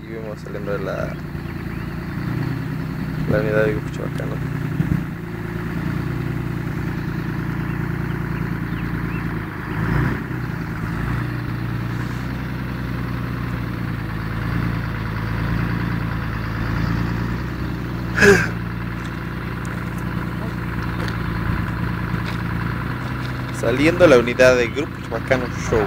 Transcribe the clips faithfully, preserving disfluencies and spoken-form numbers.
Aquí vemos saliendo de la, la unidad de Grupo Chabacano. Saliendo la unidad de Grupo Chabacano Show.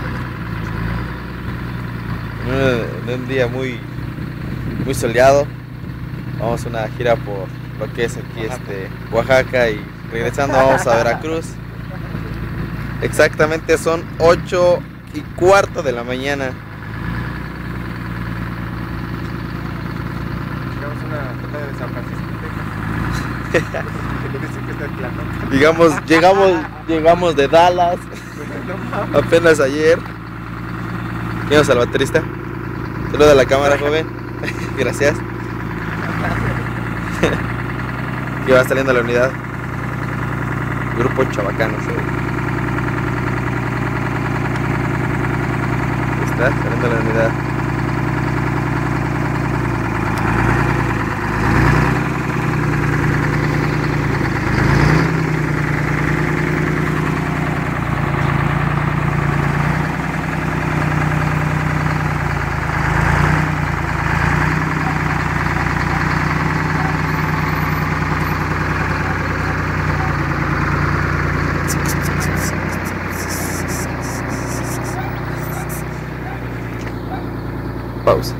En un, en un día muy, muy soleado. Vamos a una gira por lo que es aquí este Oaxaca y regresando vamos a Veracruz. Exactamente son ocho y cuarto de la mañana. Llegamos a una tanda de San Francisco, Texas. Digamos, llegamos, llegamos de Dallas apenas ayer. Vimos al baterista. Saluda a la cámara, joven. Gracias. Que va saliendo la unidad. Grupo Chabacano Show. Ahí está, saliendo la unidad. Pausa.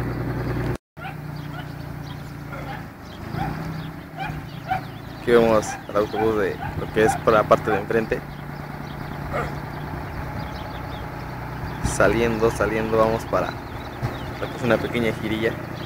Aquí vemos al autobús de lo que es por la parte de enfrente. Saliendo, saliendo, vamos para lo que es una pequeña girilla.